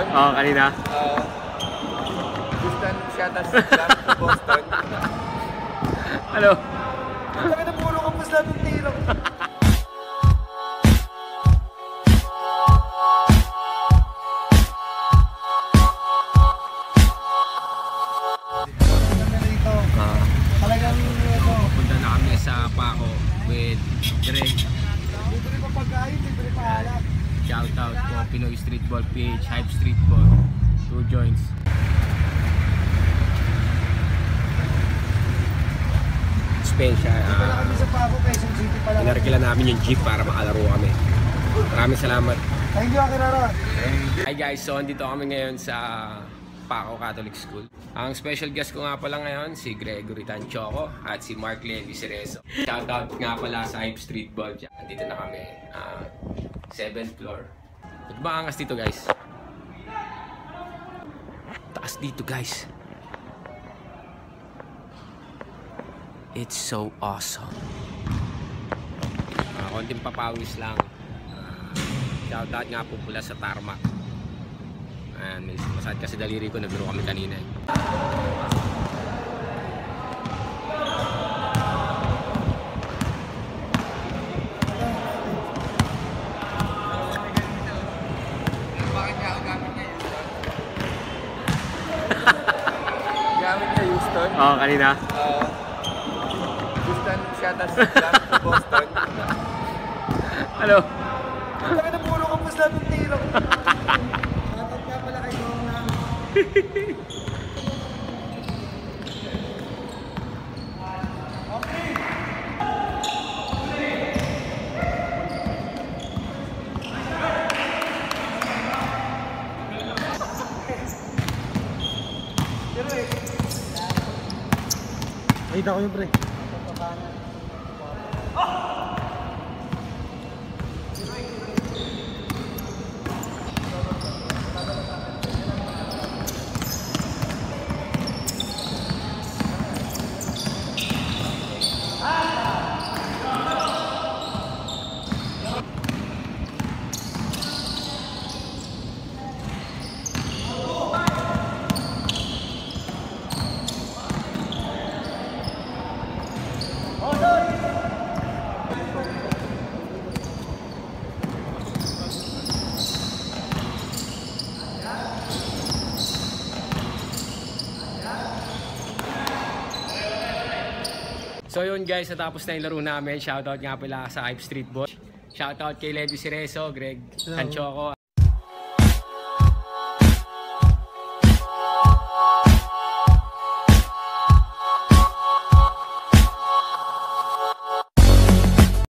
Oo, kanina. Distant shuttle sa Boston. Ano? Bakit na puro ka mas labing tiro? Punta na kami sa PACO with Greg. Libre pa pagkain, libre pa halak. Shout out po Pinoy Streetball PH, Hype Streetball, 2 joints. Special. Kami sa PACO, Quezon City pala. Pinarkila namin yung jeep para makalaro kami. Maraming salamat. Thank you, Akirara. Hi guys, so andito kami ngayon sa PACO Catholic School. Ang special guest ko nga pala ngayon, si Gregory Tanchoco at si Mark Levi Cerezo. Shoutout nga pala sa Hype Streetball. Andito na kami, 7th floor. Ito ba angas dito guys? Taas dito guys. It's so awesome. Konting papawis lang. Shoutout nga po pula sa tarmac. Ayan, may masakit kasi daliri ko, nagbiro kami kanina eh. Bakit nga ako gamit niya Houston? Gamit niya Houston? Oo, kanina. Distant shuttle sa Boston. Ano? Bakit na puro ka mas labing tiro? Shoutout nga pala kay Dong lang. Nakita ko yung pre. So yun guys, natapos na yung laro namin. Shoutout nga pala sa Hype Streetball. Shoutout kay Levi Cerezo, Greg Tanchoco.